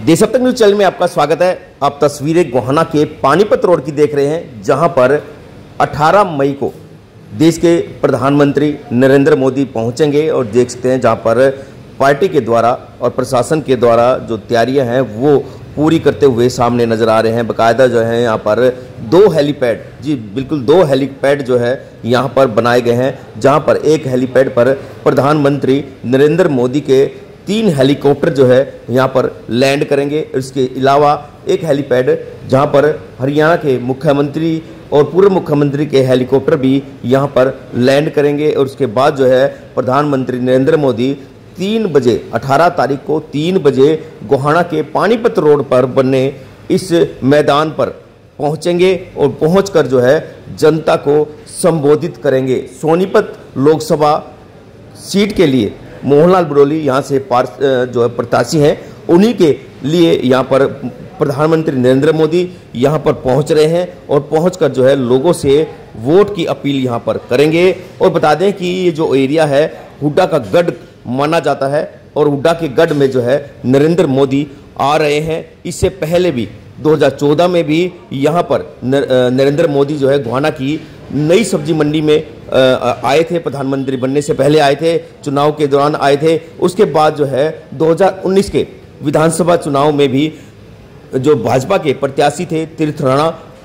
देश अब तक न्यूज चैनल में आपका स्वागत है। आप तस्वीरें गोहाना के पानीपत रोड की देख रहे हैं, जहां पर 18 मई को देश के प्रधानमंत्री नरेंद्र मोदी पहुंचेंगे और देख सकते हैं जहां पर पार्टी के द्वारा और प्रशासन के द्वारा जो तैयारियां हैं वो पूरी करते हुए सामने नजर आ रहे हैं। बाकायदा जो है यहाँ पर 2 हेलीपैड, जी बिल्कुल 2 हेलीपैड जो है यहाँ पर बनाए गए हैं, जहाँ पर एक हेलीपैड पर प्रधानमंत्री नरेंद्र मोदी के 3 हेलीकॉप्टर जो है यहाँ पर लैंड करेंगे। इसके अलावा एक हेलीपैड जहाँ पर हरियाणा के मुख्यमंत्री और पूर्व मुख्यमंत्री के हेलीकॉप्टर भी यहाँ पर लैंड करेंगे। और उसके बाद जो है प्रधानमंत्री नरेंद्र मोदी 3 बजे 18 तारीख को 3 बजे गोहाना के पानीपत रोड पर बने इस मैदान पर पहुँचेंगे और पहुँचकर जो है जनता को संबोधित करेंगे। सोनीपत लोकसभा सीट के लिए मोहनलाल बड़ोली यहाँ से जो है प्रत्याशी हैं, उन्हीं के लिए यहाँ पर प्रधानमंत्री नरेंद्र मोदी यहाँ पर पहुँच रहे हैं और पहुँचकर जो है लोगों से वोट की अपील यहाँ पर करेंगे। और बता दें कि ये जो एरिया है हुड्डा का गढ़ माना जाता है और हुड्डा के गढ़ में जो है नरेंद्र मोदी आ रहे हैं। इससे पहले भी 2014 में भी यहाँ पर नरेंद्र मोदी जो है गोहाना की नई सब्जी मंडी में आए थे। प्रधानमंत्री बनने से पहले आए थे, चुनाव के दौरान आए थे। उसके बाद जो है 2019 के विधानसभा चुनाव में भी जो भाजपा के प्रत्याशी थे तीर्थ राणा,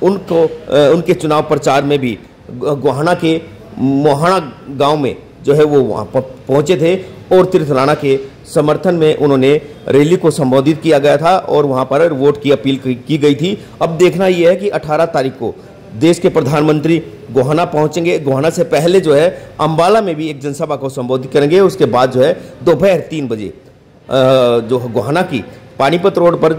उनके चुनाव प्रचार में भी गोहाना के मोहाना गांव में जो है वो वहाँ पर पहुँचे थे और तीर्थ राणा के समर्थन में उन्होंने रैली को संबोधित किया गया था और वहाँ पर वोट की अपील की गई थी। अब देखना यह है कि 18 तारीख को देश के प्रधानमंत्री गोहाना पहुंचेंगे। गोहाना से पहले जो है अंबाला में भी एक जनसभा को संबोधित करेंगे। उसके बाद जो है दोपहर 3 बजे जो गोहाना की पानीपत रोड पर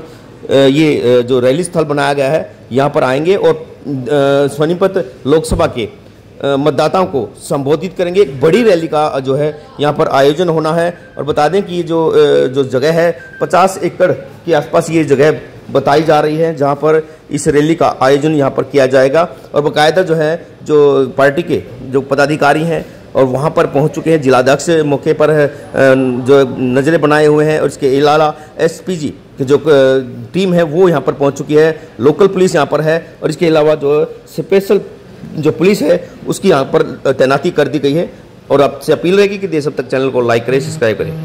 ये जो रैली स्थल बनाया गया है यहाँ पर आएंगे और सोनीपत लोकसभा के मतदाताओं को संबोधित करेंगे। एक बड़ी रैली का जो है यहाँ पर आयोजन होना है। और बता दें कि ये जो जगह है 50 एकड़ के आसपास ये जगह बताई जा रही है, जहाँ पर इस रैली का आयोजन यहाँ पर किया जाएगा। और बाकायदा जो है जो पार्टी के जो पदाधिकारी हैं और वहाँ पर पहुँच चुके हैं, जिलाध्यक्ष मौके पर है जो नज़रें बनाए हुए हैं। और इसके अलावा SPG की जो टीम है वो यहाँ पर पहुँच चुकी है, लोकल पुलिस यहाँ पर है और इसके अलावा जो स्पेशल जो पुलिस है उसकी यहाँ पर तैनाती कर दी गई है। और आपसे अपील रहेगी कि देश अब तक चैनल को लाइक करें, सब्सक्राइब करें।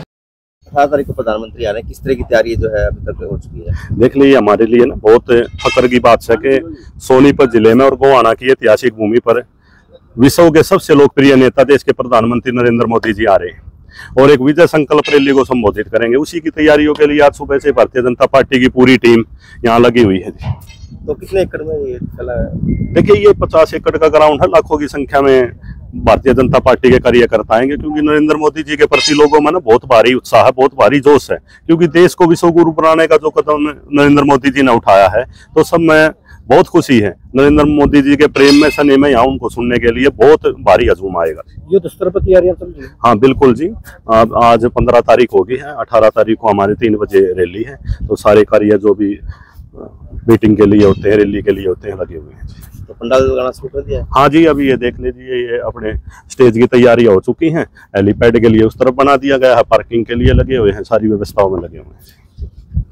18 तारीख को प्रधानमंत्री आ रहे हैं, किस तरह की तैयारी जो है अभी तक हो चुकी है? देख लीजिए, हमारे लिए ना बहुत फख्र की बात है कि सोनीपत जिले में और गोहाना की ऐतिहासिक भूमि पर विश्व के सबसे लोकप्रिय नेता देश के प्रधानमंत्री नरेंद्र मोदी जी आ रहे हैं और एक विजय संकल्प रैली को संबोधित करेंगे। उसी की तैयारियों के लिए आज सुबह से भारतीय जनता पार्टी की पूरी टीम यहाँ लगी हुई है। तो कितने एकड़ में ये चला है? देखिए, ये 50 एकड़ का ग्राउंड है। लाखों की संख्या में भारतीय जनता पार्टी के कार्यकर्ता आएंगे, क्योंकि नरेंद्र मोदी जी के प्रति लोगों में ना बहुत भारी उत्साह है, बहुत भारी जोश है। क्योंकि देश को विश्व गुरु बनाने का जो कदम नरेंद्र मोदी जी ने उठाया है, तो सब में बहुत खुशी है। नरेंद्र मोदी जी के प्रेम में सने में यहाँ उनको सुनने के लिए बहुत भारी हजूम आएगा। ये दस्तर पर तैयारियां चल रही है? हाँ बिल्कुल जी। आज 15 तारीख होगी है, 18 तारीख को हमारे 3 बजे रैली है। तो सारे कार्य जो भी मीटिंग के लिए होते हैं, रैली के लिए होते हैं, लगे हुए हैं। तो पंडाल लगाना शुरू कर दिया? हाँ जी, अभी ये देख लीजिए, ये अपने स्टेज की तैयारी हो चुकी है। हेलीपैड के लिए उस तरफ बना दिया गया है, पार्किंग के लिए लगे हुए हैं, सारी व्यवस्थाओं में लगे हुए हैं।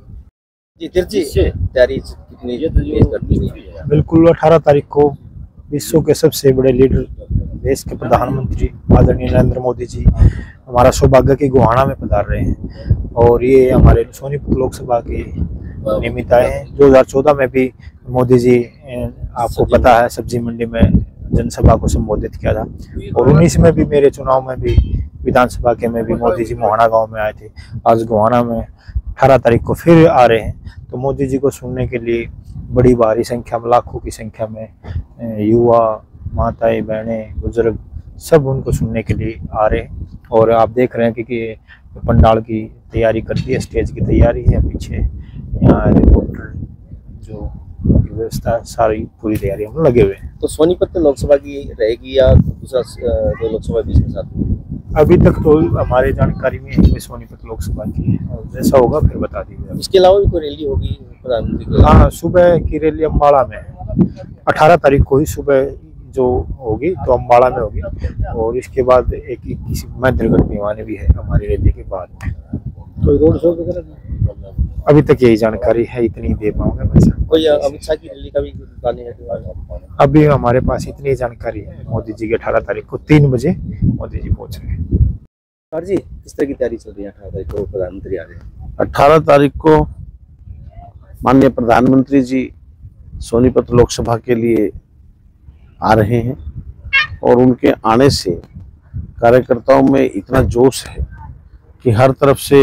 जी तैयारी कितनी तेज करती है? बिल्कुल 18 तारीख को विश्व के सबसे बड़े लीडर देश के प्रधानमंत्री आदरणीय नरेंद्र मोदी जी हमारा सौभाग्य की गोहाना में पधार रहे हैं और ये हमारे सोनीपत लोकसभा के निमित्त आए हैं। 2014 में भी मोदी जी, आपको पता है, सब्जी मंडी में जनसभा को संबोधित किया था और 19 में भी मेरे चुनाव में भी विधानसभा के में भी मोदी जी मोहाना गांव में आए थे। आज गोहाना में 18 तारीख को फिर आ रहे हैं। तो मोदी जी को सुनने के लिए बड़ी भारी संख्या में, लाखों की संख्या में युवा, माताएं, बहनें, बुजुर्ग सब उनको सुनने के लिए आ रहे हैं। और आप देख रहे हैं कि पंडाल की तैयारी कर दी है, स्टेज की तैयारी है, पीछे यहाँ हेलीकॉप्टर जो व्यवस्था, सारी पूरी तैयारी हम लगे हुए हैं। तो सोनीपत लोकसभा की रहेगी या दूसरा 2 लोकसभा बीच में साथ में? अभी तक तो हमारे जानकारी में सोनीपत लोकसभा की है और जैसा होगा फिर बता दीजिए। इसके अलावा भी कोई रैली होगी प्रधानमंत्री की? हाँ, सुबह की रैली अम्बाड़ा में है। 18 तारीख को ही सुबह जो होगी तो अम्बाड़ा में होगी और इसके बाद एक किसी महेंद्रगढ़ भिवानी भी है हमारी रैली के बाद। कोई रोड शो वगैरह? अभी तक यही जानकारी है, इतनी दे पाऊंगा मैं सर। कोई अमित शाह की रैली का भी प्लानिंग है? अभी हमारे पास इतनी जानकारी है। मोदी जी के 18 तारीख को 3 बजे मोदी जी पहुंच रहे हैं। सर जी, किस तरह की तैयारी चल रही है? 18 तारीख को प्रधानमंत्री आ रहे हैं। 18 तारीख को माननीय प्रधानमंत्री जी सोनीपत लोकसभा के लिए आ रहे हैं और उनके आने से कार्यकर्ताओं में इतना जोश है कि हर तरफ से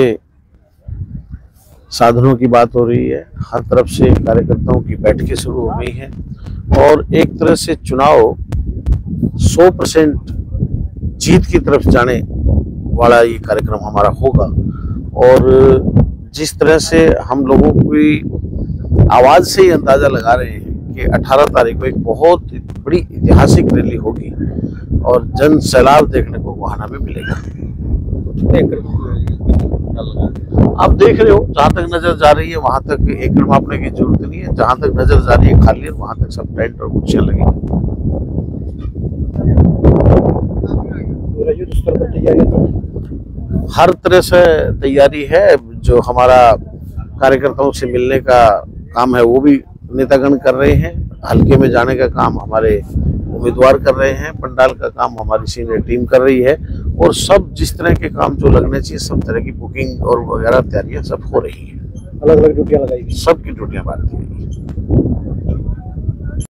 साधनों की बात हो रही है, हर तरफ से कार्यकर्ताओं की बैठकें शुरू हो गई हैं और एक तरह से चुनाव 100% जीत की तरफ जाने वाला ये कार्यक्रम हमारा होगा। और जिस तरह से हम लोगों की आवाज से ही अंदाजा लगा रहे हैं कि 18 तारीख को एक बहुत बड़ी ऐतिहासिक रैली होगी और जन सैलाब देखने को गोहाना में मिलेगा। आप देख रहे हो, जहां तक नजर जा रही है वहां तक एकड़ मापने की जरूरत नहीं है, जहां तक नजर जा रही है खाली है, वहां तक सब टेंट और कुर्सियां लगी। हर तरह से तैयारी है। जो हमारा कार्यकर्ताओं से मिलने का काम है वो भी नेतागण कर रहे हैं, हल्के में जाने का काम हमारे उम्मीदवार कर रहे हैं, पंडाल का काम हमारी सीनियर टीम कर रही है और सब जिस तरह के काम जो लगने चाहिए सब तरह की बुकिंग और वगैरह तैयारियां सब हो रही है। अलग अलग ड्यूटियां लगाई, सबकी ड्यूटियां बांट दी गई।